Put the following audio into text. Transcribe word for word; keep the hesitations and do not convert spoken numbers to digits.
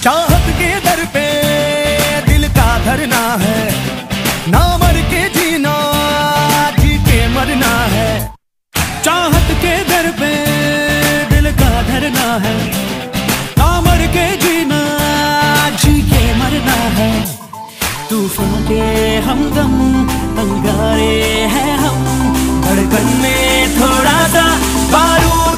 चाहत के दर पे दिल का धरना है, ना मर के जीना जी के मरना है। चाहत के दर पे दिल का धरना है, ना मर के जीना जी के मरना है। तूफान के हमदम अंगारे हैं हम, धड़कन में थोड़ा सा बारूद